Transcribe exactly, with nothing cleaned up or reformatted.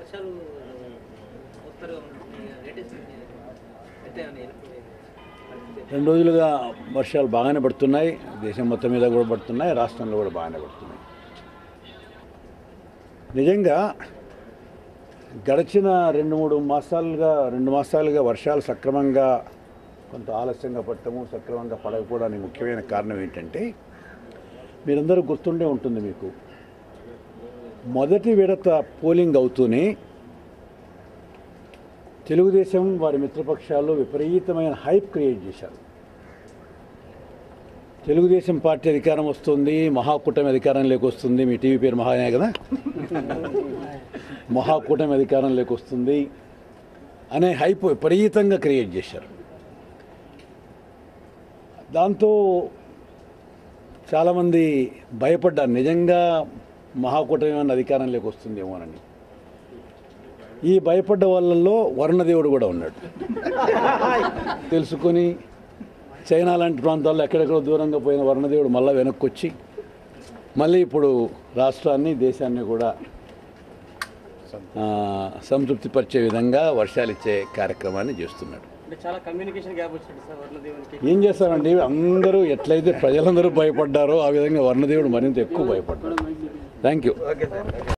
రెండు రోజులుగా వర్షాలు బాగానే పడుతున్నాయి. దేశం మొత్తం మీద కూడా పడుతున్నాయి, రాష్ట్రంలో కూడా బాగానే పడుతున్నాయి. నిజంగా గడిచిన రెండు మూడు మాసాలుగా రెండు మాసాలుగా వర్షాలు సక్రమంగా కొంత ఆలస్యంగా పడటము, సక్రమంగా పడకపోవడానికి ముఖ్యమైన కారణం ఏంటంటే, మీరందరూ గుర్తుండే ఉంటుంది మీకు, మొదటి విడత పోలింగ్ అవుతూనే తెలుగుదేశం వారి మిత్రపక్షాలు విపరీతమైన హైప్ క్రియేట్ చేశారు. తెలుగుదేశం పార్టీ అధికారం వస్తుంది, మహాకూటమి అధికారంలోకి వస్తుంది. మీ టీవీ పేరు మహానే కదా, మహాకూటమి అధికారంలోకి వస్తుంది అనే హైప్ విపరీతంగా క్రియేట్ చేశారు. దాంతో చాలామంది భయపడ్డారు, నిజంగా మహాకూటమి ఏమైనా అధికారంలోకి వస్తుందేమోనని. ఈ భయపడ్డ వాళ్ళల్లో వరుణదేవుడు కూడా ఉన్నాడు. తెలుసుకొని చైనా లాంటి ప్రాంతాల్లో ఎక్కడెక్కడో దూరంగా పోయిన వరుణదేవుడు మళ్ళీ వెనక్కి వచ్చి మళ్ళీ ఇప్పుడు రాష్ట్రాన్ని, దేశాన్ని కూడా సంతృప్తిపరిచే విధంగా వర్షాలు ఇచ్చే కార్యక్రమాన్ని చేస్తున్నాడు. ఏం చేస్తారండి, అందరూ ఎట్లయితే ప్రజలందరూ భయపడ్డారో ఆ విధంగా వరుణదేవుడు మరింత ఎక్కువ భయపడ్డాడు. Thank you.